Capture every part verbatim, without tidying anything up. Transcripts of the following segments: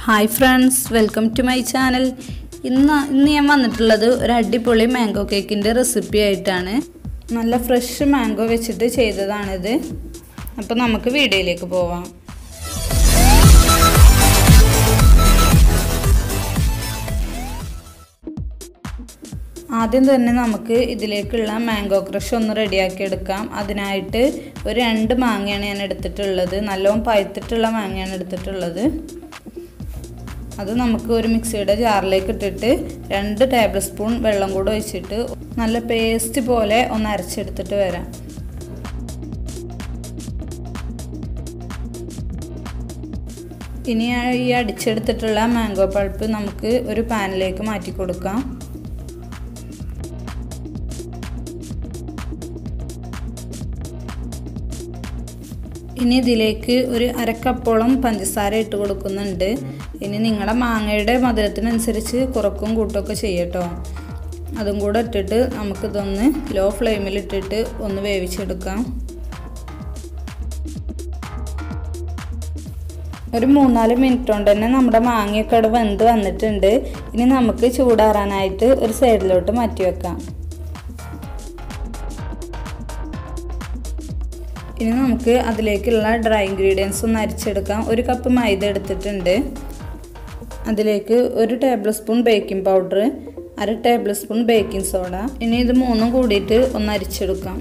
Hi friends, welcome to my channel. ഇന്ന് ഇന്ന് ഞാൻ വന്നിട്ടുള്ളത് ഒരു അടിപൊളി മാംഗോ കേക്കിന്റെ റെസിപ്പി ആയിട്ടാണ്. നല്ല ഫ്രഷ് മാംഗോ വെച്ചിട്ട് ചെയ്തതാണ് ഇത്. അപ്പോൾ നമുക്ക് വീഡിയോയിലേക്ക് പോവാം. ആദ്യം തന്നെ നമുക്ക് ഇതിലേക്കുള്ള മാംഗോ ക്രഷ് ഒന്ന് റെഡിയാക്കി എടുക്കാം. അതിനായിട്ട് ഒരു രണ്ട് മാങ്ങയാണ് ഞാൻ എടുത്തിട്ടുള്ളത്. നല്ലോണം പഴുത്തിട്ടുള്ള മാങ്ങയാണ് എടുത്തിട്ടുള്ളത്. അത് നമുക്ക് ഒരു മിക്സിയുടെ ജാറിലേക്ക് ഇട്ടിട്ട് രണ്ട് ടേബിൾ സ്പൂൺ വെള്ളം കൂടി ഒഴിച്ചിട്ട് നല്ല പേസ്റ്റ് പോലെ ഒന്ന് അരച്ചെടുത്തിട്ട് വരാം. ഇനി ഈ അടിച്ചെടുത്തിട്ടുള്ള മാംഗോ പൾപ്പ് നമുക്ക് ഒരു പാനിലേക്ക് മാറ്റി കൊടുക്കാം. ഇനി ഇതിലേക്ക് ഒരു അരക്കപ്പോളം പഞ്ചസാര ഇട്ട് കൊടുക്കുന്നുണ്ട്. ഇനി നിങ്ങളുടെ മാങ്ങയുടെ മധുരത്തിനനുസരിച്ച് കുറക്കും കൂട്ടൊക്കെ ചെയ്യട്ടോ. അതും കൂടെ ഇട്ടിട്ട് നമുക്കിതൊന്ന് ലോ ഫ്ലെയിമിൽ ഇട്ടിട്ട് ഒന്ന് വേവിച്ചെടുക്കാം. ഒരു മൂന്നാല് മിനിറ്റ് കൊണ്ട് തന്നെ നമ്മുടെ മാങ്ങയൊക്കെ അവിടെ വെന്ത് വന്നിട്ടുണ്ട്. ഇനി നമുക്ക് ചൂടാറാനായിട്ട് ഒരു സൈഡിലോട്ട് മാറ്റി വെക്കാം. ഇനി നമുക്ക് അതിലേക്കുള്ള ഡ്രൈ ഇൻഗ്രീഡിയൻസ് ഒന്ന് അരിച്ചെടുക്കാം. ഒരു കപ്പ് മൈദ എടുത്തിട്ടുണ്ട്. അതിലേക്ക് ഒരു ടേബിൾ സ്പൂൺ ബേക്കിംഗ് പൗഡർ, അര ടേബിൾ സ്പൂൺ ബേക്കിംഗ് സോഡ. ഇനി ഇത് മൂന്നും കൂടിയിട്ട് ഒന്ന് അരിച്ചെടുക്കാം.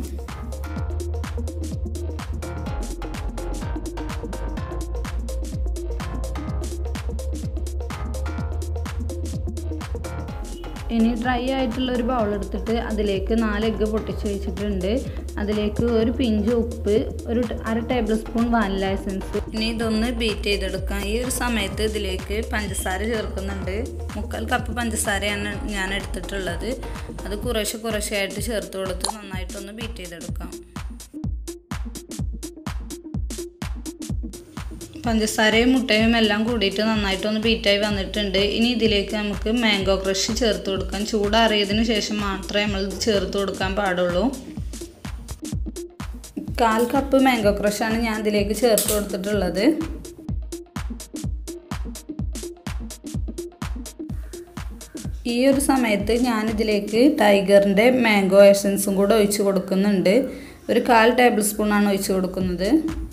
ഇനി ഡ്രൈ ആയിട്ടുള്ള ഒരു ബൗൾ എടുത്തിട്ട് അതിലേക്ക് നാല് എഗ്ഗ് പൊട്ടിച്ച് വെച്ചിട്ടുണ്ട്. അതിലേക്ക് ഒരു പിഞ്ച് ഉപ്പ്, ഒരു അര ടേബിൾ സ്പൂൺ വാനില എസൻസ്. ഇനി ഇതൊന്ന് ബീറ്റ് ചെയ്തെടുക്കാം. ഈ ഒരു സമയത്ത് ഇതിലേക്ക് പഞ്ചസാര ചേർക്കുന്നുണ്ട്. മുക്കാൽ കപ്പ് പഞ്ചസാരയാണ് ഞാൻ എടുത്തിട്ടുള്ളത്. അത് കുറേശ്ശെ കുറേശ്ശെയായിട്ട് ചേർത്ത് കൊടുത്ത് നന്നായിട്ടൊന്ന് ബീറ്റ് ചെയ്തെടുക്കാം. പഞ്ചസാരയും മുട്ടയും എല്ലാം കൂടിയിട്ട് നന്നായിട്ടൊന്ന് ബീറ്റായി വന്നിട്ടുണ്ട്. ഇനി ഇതിലേക്ക് നമുക്ക് മാംഗോ ക്രഷ് ചേർത്ത് കൊടുക്കാം. ചൂടാറിയതിന് ശേഷം മാത്രമേ നമ്മൾ ഇത് ചേർത്ത് കൊടുക്കാൻ പാടുള്ളൂ. കാൽ കപ്പ് മാംഗോ ക്രഷാണ് ഞാൻ ഇതിലേക്ക് ചേർത്ത് കൊടുത്തിട്ടുള്ളത്. ഈ ഒരു സമയത്ത് ഞാനിതിലേക്ക് ടൈഗറിൻ്റെ മാംഗോ എസൻസും കൂടെ ഒഴിച്ച് കൊടുക്കുന്നുണ്ട്. ഒരു കാൽ ടേബിൾ സ്പൂണാണ് ഒഴിച്ച് കൊടുക്കുന്നത്.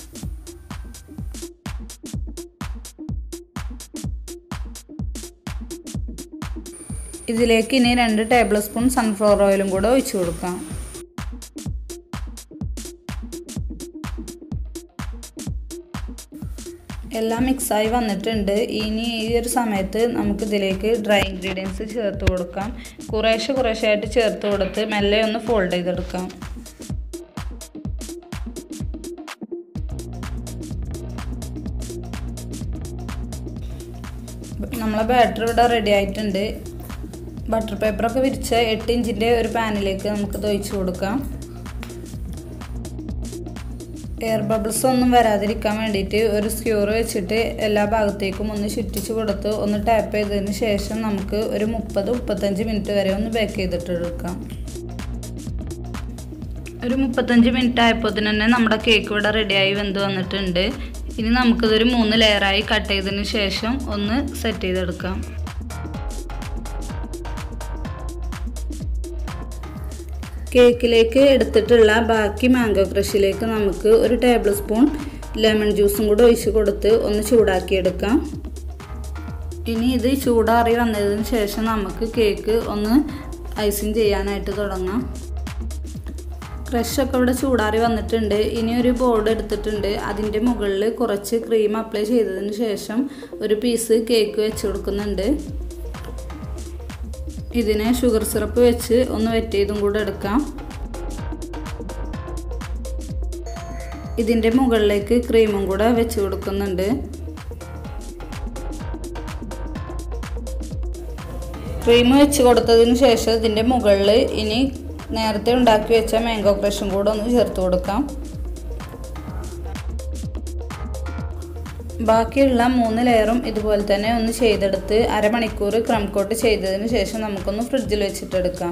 ഇതിലേക്ക് ഇനി രണ്ട് ടേബിൾ സ്പൂൺ സൺഫ്ലവർ ഓയിലും കൂടെ ഒഴിച്ചു കൊടുക്കാം. എല്ലാം മിക്സായി വന്നിട്ടുണ്ട്. ഇനി ഈ ഒരു സമയത്ത് നമുക്കിതിലേക്ക് ഡ്രൈ ഇൻഗ്രീഡിയൻസ് ചേർത്ത് കൊടുക്കാം. കുറേശ്ശെ കുറേശ്ശെയായിട്ട് ചേർത്ത് കൊടുത്ത് മെല്ലെ ഒന്ന് ഫോൾഡ് ചെയ്തെടുക്കാം. നമ്മളെ ബാറ്റർ ഇവിടെ റെഡി ആയിട്ടുണ്ട്. ബട്ടർ പേപ്പറൊക്കെ വിരിച്ച എട്ട് ഇഞ്ചിൻ്റെ ഒരു പാനിലേക്ക് നമുക്കിത് ഒഴിച്ച് കൊടുക്കാം. എയർ ബബിൾസ് ഒന്നും വരാതിരിക്കാൻ വേണ്ടിയിട്ട് ഒരു സ്ക്യൂർ വെച്ചിട്ട് എല്ലാ ഭാഗത്തേക്കും ഒന്ന് ചുറ്റിച്ച് കൊടുത്ത് ഒന്ന് ടാപ്പ് ചെയ്തതിന് ശേഷം നമുക്ക് ഒരു മുപ്പത് മുപ്പത്തഞ്ച് മിനിറ്റ് വരെ ഒന്ന് ബേക്ക് ചെയ്തിട്ട് എടുക്കാം. ഒരു മുപ്പത്തഞ്ച് മിനിറ്റ് ആയപ്പോൾ തന്നെ നമ്മുടെ കേക്ക് ഇവിടെ റെഡിയായി വെന്ത് വന്നിട്ടുണ്ട്. ഇനി നമുക്കിതൊരു മൂന്ന് ലെയറായി കട്ട് ചെയ്തതിന് ശേഷം ഒന്ന് സെറ്റ് ചെയ്തെടുക്കാം. കേക്കിലേക്ക് എടുത്തിട്ടുള്ള ബാക്കി മാംഗോ ക്രഷിലേക്ക് നമുക്ക് ഒരു ടേബിൾ സ്പൂൺ ലെമൺ ജ്യൂസും കൂടെ ഒഴിച്ച് കൊടുത്ത് ഒന്ന് ചൂടാക്കിയെടുക്കാം. ഇനി ഇത് ചൂടാറി വന്നതിന് ശേഷം നമുക്ക് കേക്ക് ഒന്ന് ഐസിങ് ചെയ്യാനായിട്ട് തുടങ്ങാം. ക്രഷൊക്കെ ഇവിടെ ചൂടാറി വന്നിട്ടുണ്ട്. ഇനി ഒരു ബോർഡ് എടുത്തിട്ടുണ്ട്. അതിൻ്റെ മുകളിൽ കുറച്ച് ക്രീം അപ്ലൈ ചെയ്തതിന് ശേഷം ഒരു പീസ് കേക്ക് വെച്ച് കൊടുക്കുന്നുണ്ട്. ഇതിനെ ഷുഗർ സിറപ്പ് വെച്ച് ഒന്ന് വെറ്റ് ചെയ്തും കൂടെ എടുക്കാം. ഇതിൻ്റെ മുകളിലേക്ക് ക്രീമും കൂടെ വെച്ച് കൊടുക്കുന്നുണ്ട്. ക്രീം വെച്ച് കൊടുത്തതിന് ശേഷം ഇതിൻ്റെ മുകളിൽ ഇനി നേരത്തെ ഉണ്ടാക്കി വെച്ച മാംഗോ ക്രഷും കൂടെ ഒന്ന് ചേർത്ത് കൊടുക്കാം. ബാക്കിയുള്ള മൂന്ന് ലെയറും ഇതുപോലെ തന്നെ ഒന്ന് ചെയ്തെടുത്ത് അരമണിക്കൂർ ക്രം കോട്ട് ചെയ്തതിന് ശേഷം നമുക്കൊന്ന് ഫ്രിഡ്ജിൽ വെച്ചിട്ടെടുക്കാം.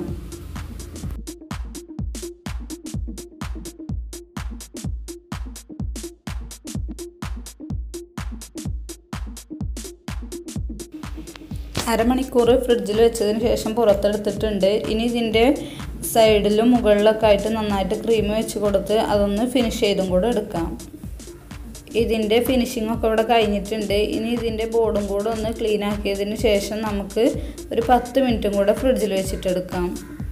അരമണിക്കൂർ ഫ്രിഡ്ജിൽ വെച്ചതിന് ശേഷം പുറത്തെടുത്തിട്ടുണ്ട്. ഇനി ഇതിൻ്റെ സൈഡിലും മുകളിലൊക്കെ ആയിട്ട് നന്നായിട്ട് ക്രീം വെച്ച് കൊടുത്ത് അതൊന്ന് ഫിനിഷ് ചെയ്തും കൂടെ എടുക്കാം. ഇതിൻ്റെ ഫിനിഷിംഗ് ഒക്കെ ഇവിടെ കഴിഞ്ഞിട്ടുണ്ട്. ഇനി ഇതിൻ്റെ ബോർഡും കൂടെ ഒന്ന് ക്ലീൻ ആക്കിയതിന് ശേഷം നമുക്ക് ഒരു പത്ത് മിനിറ്റും കൂടെ ഫ്രിഡ്ജിൽ വെച്ചിട്ടെടുക്കാം.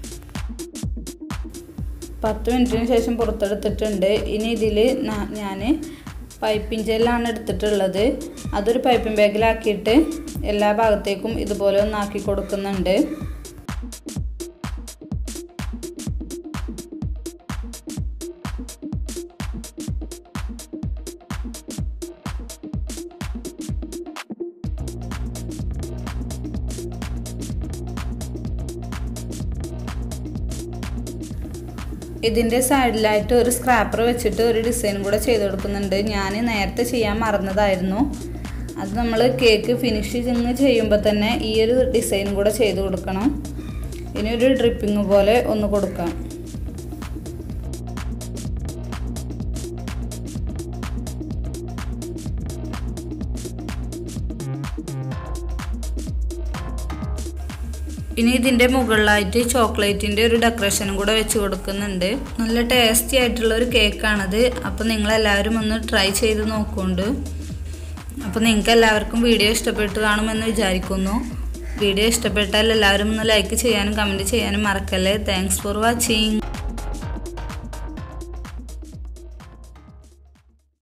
പത്ത് മിനിറ്റിന് ശേഷം പുറത്തെടുത്തിട്ടുണ്ട്. ഇനി ഇതിൽ ഞാൻ പൈപ്പിംഗ് ജെല്ലാണ് എടുത്തിട്ടുള്ളത്. അതൊരു പൈപ്പിംഗ് ബാഗിലാക്കിയിട്ട് എല്ലാ ഭാഗത്തേക്കും ഇതുപോലെ ഒന്നാക്കി കൊടുക്കുന്നുണ്ട്. ഇതിൻ്റെ സൈഡിലായിട്ട് ഒരു സ്ക്രാപ്പർ വെച്ചിട്ട് ഒരു ഡിസൈൻ കൂടെ ചെയ്ത് കൊടുക്കുന്നുണ്ട്. ഞാൻ നേരത്തെ ചെയ്യാൻ മറന്നതായിരുന്നു. അത് നമ്മൾ കേക്ക് ഫിനിഷ് ചെയ്യുമ്പോൾ തന്നെ ഈ ഒരു ഡിസൈൻ കൂടെ ചെയ്ത് കൊടുക്കണം. ഇനി ഒരു ഡ്രിപ്പിംഗ് പോലെ ഒന്ന് കൊടുക്കാം. ഇനി ഇതിൻ്റെ മുകളിലായിട്ട് ചോക്ലേറ്റിൻ്റെ ഒരു ഡെക്കറേഷനും കൂടെ വെച്ച് കൊടുക്കുന്നുണ്ട്. നല്ല ടേസ്റ്റി ആയിട്ടുള്ള ഒരു കേക്കാണത്. അപ്പോൾ നിങ്ങളെല്ലാവരും ഒന്ന് ട്രൈ ചെയ്ത് നോക്കുന്നുണ്ട്. അപ്പോൾ നിങ്ങൾക്ക് എല്ലാവർക്കും വീഡിയോ ഇഷ്ടപ്പെട്ട് കാണുമെന്ന് വിചാരിക്കുന്നു. വീഡിയോ ഇഷ്ടപ്പെട്ടാൽ എല്ലാവരും ഒന്ന് ലൈക്ക് ചെയ്യാനും കമൻറ്റ് ചെയ്യാനും മറക്കല്ലേ. Thanks for watching.